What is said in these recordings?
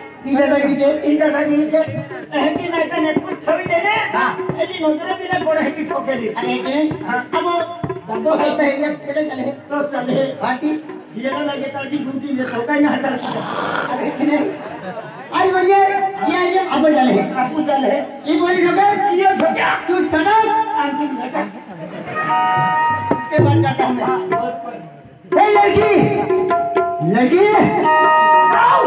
तीन लगी के कि ना का नेट कुछ छवि देने हां एजी नजर भी ना पड़े है कि ठोकेली अरे के अब दो है पहले चले तो चले भारती ये ना लगे ताकि ड्यूटी ले तो कहीं ना हटा अरे के आई बजे ये अब चले आपू चले ये बोली नगर ये हो गया तू सनक अंतिम घटा से बन जाता हूं मैं ए लड़की आओ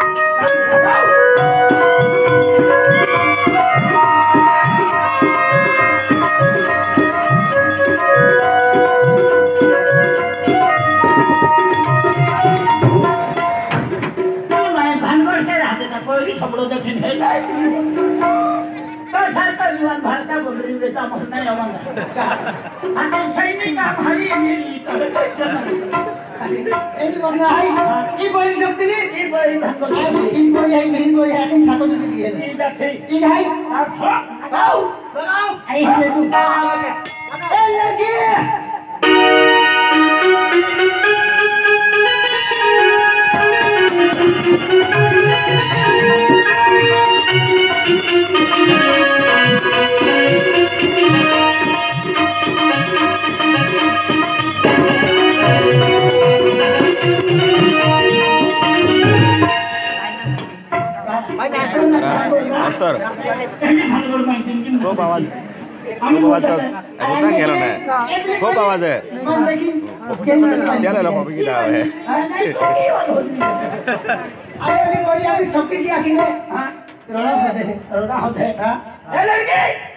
सबलो देखिन है तो सरकार जीवन भारत का बोल रही बेटा मरना है हमारा हम सही नहीं काम हरी मेरी ए बंगा है ई बोली डॉक्टर ये बड़ी धक्का ई बोली है नहीं बोली है नहीं छातो दी दी है ये देखी ई है आप आओ बनाओ आई ये तू ए लड़की Pastor, kok bawa tuh, bukan ngeron ya? Kok bawa tuh? Dia lah mau pergi dah, अरे अभी कोई अभी ठोकी दिया कि नहीं रोड़ा होते रोड़ा होते हैं ए लड़की